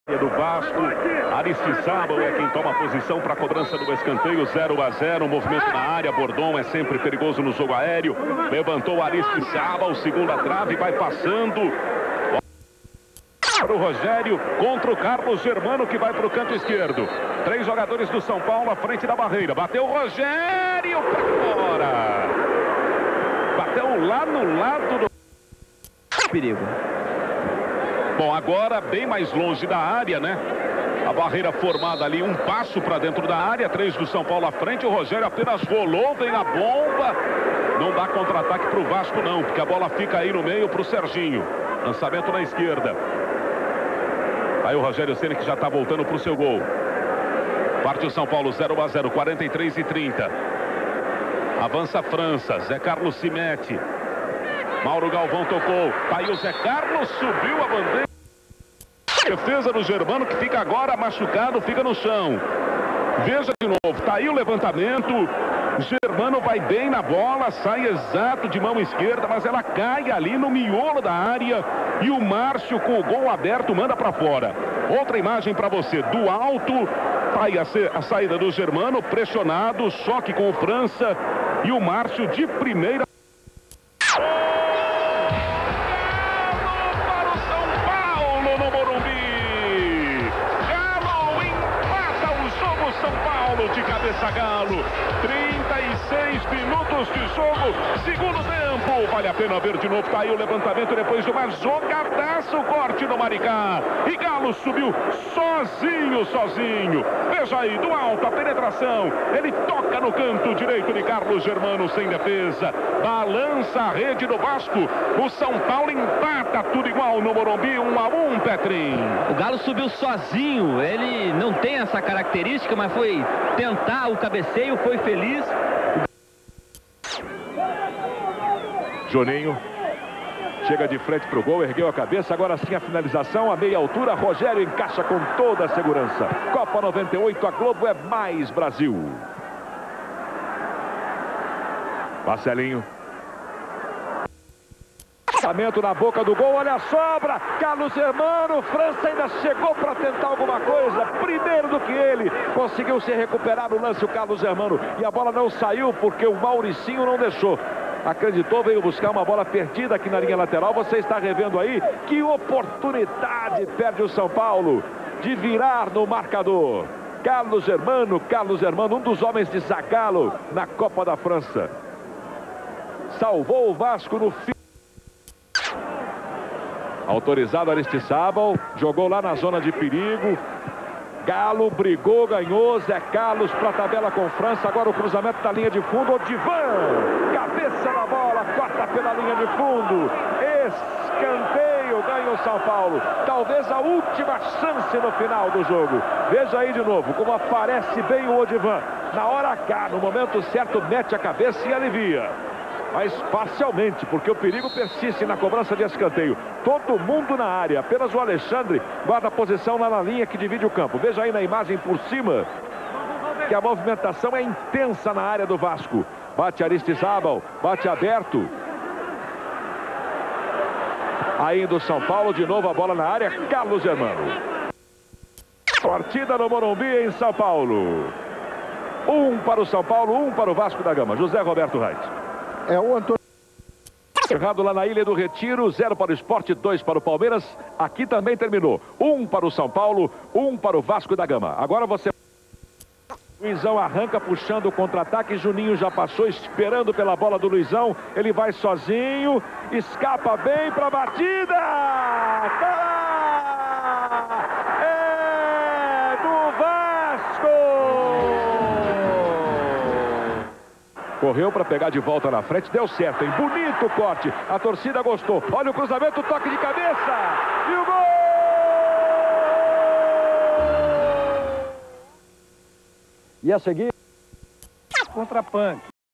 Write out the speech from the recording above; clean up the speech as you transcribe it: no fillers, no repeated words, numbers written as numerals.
Do Vasco, Aristizábal é quem toma a posição para a cobrança do escanteio. 0 a 0, movimento na área. Bordon é sempre perigoso no jogo aéreo. Levantou Aristizábal, segunda trave, vai passando para o Rogério contra o Carlos Germano, que vai para o canto esquerdo. 3 jogadores do São Paulo à frente da barreira. Bateu o Rogério para fora. Bateu lá no lado do perigo. Bom, agora bem mais longe da área, né? A barreira formada ali, um passo para dentro da área. 3 do São Paulo à frente. O Rogério apenas rolou, vem a bomba. Não dá contra-ataque para o Vasco, não, porque a bola fica aí no meio para o Serginho. Lançamento na esquerda. Aí o Rogério Ceni, que já está voltando para o seu gol. Parte o São Paulo, 0 a 0, 43 e 30. Avança a França. Zé Carlos se mete. Mauro Galvão tocou. Tá aí o Zé Carlos, subiu a bandeira. Defesa do Germano, que fica agora machucado, fica no chão. Veja de novo, tá aí o levantamento. Germano vai bem na bola, sai exato de mão esquerda, mas ela cai ali no miolo da área. E o Márcio, com o gol aberto, manda para fora. Outra imagem para você, do alto. Tá aí a saída do Germano, pressionado, choque com o França. E o Márcio de primeira. De cabeça, Galo. 36 minutos de jogo, segundo tempo. Vale a pena ver de novo. Tá aí o levantamento depois de uma jogadaça, o corte do Maricá. E Galo subiu sozinho. Veja aí, do alto, a penetração. Ele toca no canto direito de Carlos Germano, sem defesa. Balança a rede do Vasco. O São Paulo empata tudo igual no Morumbi, 1 a 1, Petrin. O Galo subiu sozinho. Ele não tem essa característica, mas foi tentar o cabeceio, foi feliz. Juninho chega de frente para o gol, ergueu a cabeça, agora sim a finalização, a meia altura, Rogério encaixa com toda a segurança. Copa 98, a Globo é mais Brasil. Marcelinho. Lançamento na boca do gol, olha a sobra, Carlos Germano, França ainda chegou para tentar alguma coisa, primeiro do que ele, conseguiu se recuperar no lance o Carlos Germano, e a bola não saiu porque o Mauricinho não deixou. Acreditou, veio buscar uma bola perdida aqui na linha lateral. Você está revendo aí, que oportunidade perde o São Paulo de virar no marcador. Carlos Germano, um dos homens de Zagallo na Copa da França. Salvou o Vasco no fim. Autorizado Aristizábal, jogou lá na zona de perigo. Galo brigou, ganhou. Zé Carlos para a tabela com França. Agora o cruzamento da linha de fundo. Odivan, cabeça na bola, corta pela linha de fundo. Escanteio, ganha o São Paulo. Talvez a última chance no final do jogo. Veja aí de novo como aparece bem o Odivan. Na hora H, no momento certo, mete a cabeça e alivia. Mas parcialmente, porque o perigo persiste na cobrança de escanteio. Todo mundo na área, apenas o Alexandre guarda a posição lá na linha que divide o campo. Veja aí na imagem por cima que a movimentação é intensa na área do Vasco. Bate Aristizábal, bate aberto. Ainda o São Paulo, de novo a bola na área, Carlos Germano. Partida no Morumbi em São Paulo. 1 para o São Paulo, 1 para o Vasco da Gama. José Roberto Reit. É o Antônio. Errado lá na Ilha do Retiro, 0 para o Sport, 2 para o Palmeiras. Aqui também terminou. 1 para o São Paulo, 1 para o Vasco da Gama. Agora você... Luizão arranca puxando o contra-ataque. Juninho já passou esperando pela bola do Luizão. Ele vai sozinho, escapa bem para a batida. É do Vasco! Correu para pegar de volta na frente, deu certo, hein? Bonito corte, a torcida gostou. Olha o cruzamento, toque de cabeça e o gol! E a seguir, contra Punk.